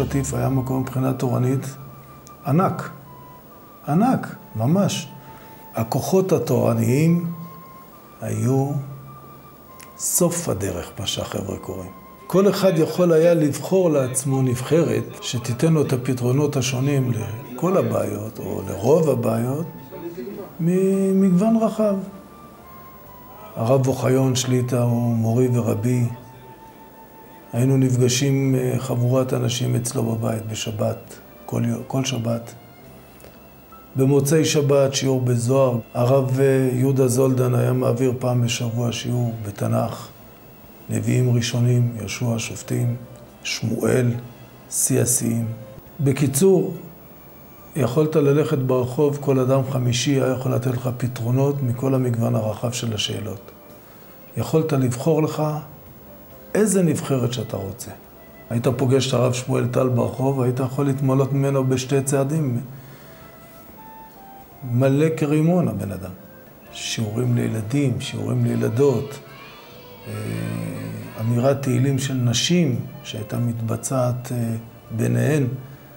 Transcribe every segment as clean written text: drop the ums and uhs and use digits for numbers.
קטיף היה מקום מבחינה תורנית ענק. ענק, ממש. הכוחות התורניים היו סוף הדרך, מה שהחבר'ה קוראים. כל אחד יכול היה לבחור לעצמו נבחרת שתיתן לו את הפתרונות השונים לכל הבעיות, או לרוב הבעיות, ממגוון רחב. הרב אוחיון שליטה הוא מורי ורבי. היינו נפגשים חבורת אנשים אצלו בבית בשבת, כל שבת. במוצאי שבת שיעור בזוהר. הרב יהודה זולדן היה מעביר פעם בשבוע שיעור בתנ"ך. נביאים ראשונים, יהושע, שופטים, שמואל, שיא השיאים. בקיצור, יכולת ללכת ברחוב, כל אדם חמישי היה יכול לתת לך פתרונות מכל המגוון הרחב של השאלות. יכולת לבחור לך איזה נבחרת שאתה רוצה. היית פוגש את הרב שמואל טל ברחוב, היית יכול להתמלות ממנו בשתי צעדים. מלא כרימון הבן אדם. שיעורים לילדים, שיעורים לילדות, אמירת תהילים של נשים שהייתה מתבצעת ביניהן,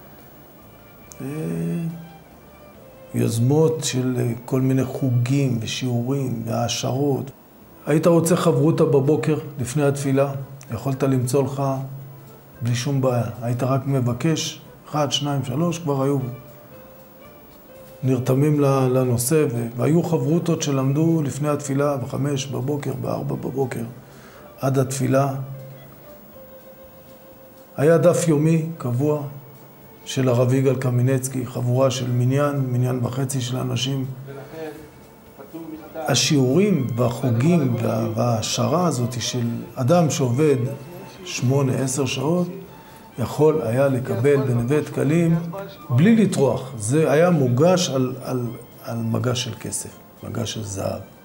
יוזמות של כל מיני חוגים ושיעורים והעשרות. היית רוצה חברותה בבוקר לפני התפילה, יכולת למצוא לך בלי שום בעיה. היית רק מבקש, 1, 2, 3, כבר היו נרתמים לנושא, והיו חברותות שלמדו לפני התפילה ב5 בבוקר, ב4 בבוקר, עד התפילה. היה דף יומי קבוע של הרב יגאל קמינצקי, חבורה של מניין וחצי של אנשים. השיעורים והחוגים וההשערה הזאת של אדם שעובד 8-10 שעות, יכול היה לקבל בנווה דקלים בלי לטרוח. זה היה מוגש על מגש של כסף, מגש של זהב.